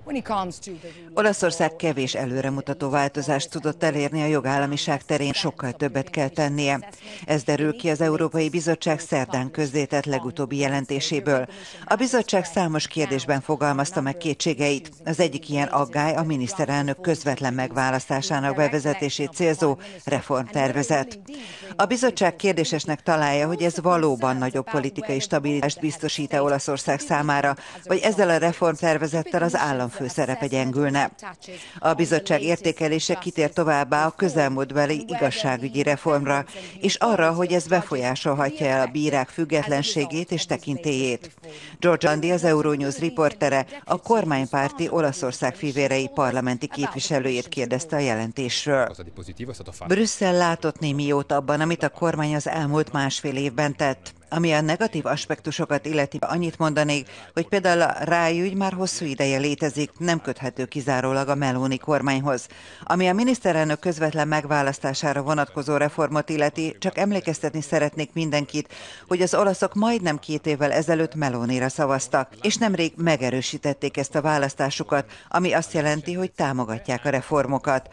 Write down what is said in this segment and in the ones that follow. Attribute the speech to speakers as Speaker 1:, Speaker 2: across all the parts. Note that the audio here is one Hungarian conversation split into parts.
Speaker 1: Olaszország kevés előremutató változást tudott elérni a jogállamiság terén, sokkal többet kell tennie. Ez derül ki az Európai Bizottság szerdán közzétett legutóbbi jelentéséből. A bizottság számos kérdésben fogalmazta meg kétségeit. Az egyik ilyen aggály a miniszterelnök közvetlen megválasztásának bevezetését célzó reformtervezet. A bizottság kérdésesnek találja, hogy ez valóban nagyobb politikai stabilitást biztosít-e Olaszország számára, vagy ezzel a reformtervezettel az államfő szerepe gyengülne. A bizottság értékelése kitér továbbá a közelmúltbeli igazságügyi reformra, és arra, hogy ez befolyásolhatja el a bírák függetlenségét és tekintélyét. George Landi, az Euronews riportere, a kormánypárti Olaszország fivérei parlamenti képviselőjét kérdezte a jelentésről. Brüsszel látott némi jót abban, amit a kormány az elmúlt másfél évben tett. Ami a negatív aspektusokat illeti, annyit mondanék, hogy például a ráügy már hosszú ideje létezik, nem köthető kizárólag a Meloni kormányhoz. Ami a miniszterelnök közvetlen megválasztására vonatkozó reformot illeti, csak emlékeztetni szeretnék mindenkit, hogy az olaszok majdnem 2 évvel ezelőtt Melonira szavaztak, és nemrég megerősítették ezt a választásukat, ami azt jelenti, hogy támogatják a reformokat.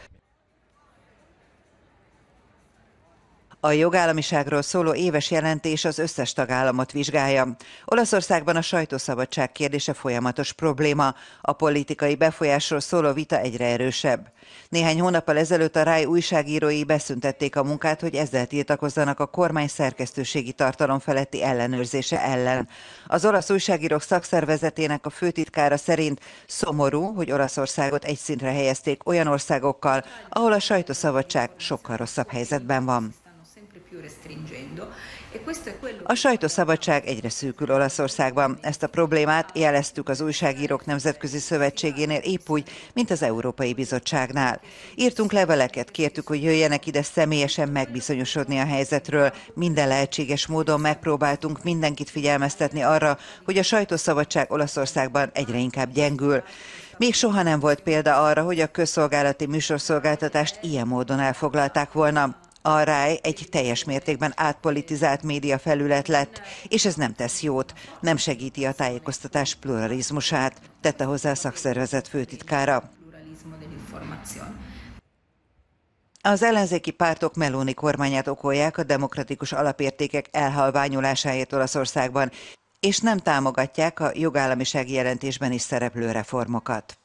Speaker 1: A jogállamiságról szóló éves jelentés az összes tagállamot vizsgálja. Olaszországban a sajtószabadság kérdése folyamatos probléma, a politikai befolyásról szóló vita egyre erősebb. Néhány hónappal ezelőtt a RAI újságírói beszüntették a munkát, hogy ezzel tiltakozzanak a kormány szerkesztőségi tartalom feletti ellenőrzése ellen. Az olasz újságírók szakszervezetének a főtitkára szerint szomorú, hogy Olaszországot egy szintre helyezték olyan országokkal, ahol a sajtószabadság sokkal rosszabb helyzetben van. A sajtószabadság egyre szűkül Olaszországban. Ezt a problémát jeleztük az Újságírók Nemzetközi Szövetségénél épp úgy, mint az Európai Bizottságnál. Írtunk leveleket, kértük, hogy jöjjenek ide személyesen megbizonyosodni a helyzetről. Minden lehetséges módon megpróbáltunk mindenkit figyelmeztetni arra, hogy a sajtószabadság Olaszországban egyre inkább gyengül. Még soha nem volt példa arra, hogy a közszolgálati műsorszolgáltatást ilyen módon elfoglalták volna. A RAI egy teljes mértékben átpolitizált médiafelület lett, és ez nem tesz jót, nem segíti a tájékoztatás pluralizmusát, tette hozzá a szakszervezet főtitkára. Az ellenzéki pártok Meloni kormányát okolják a demokratikus alapértékek elhalványulásáért Olaszországban, és nem támogatják a jogállamisági jelentésben is szereplő reformokat.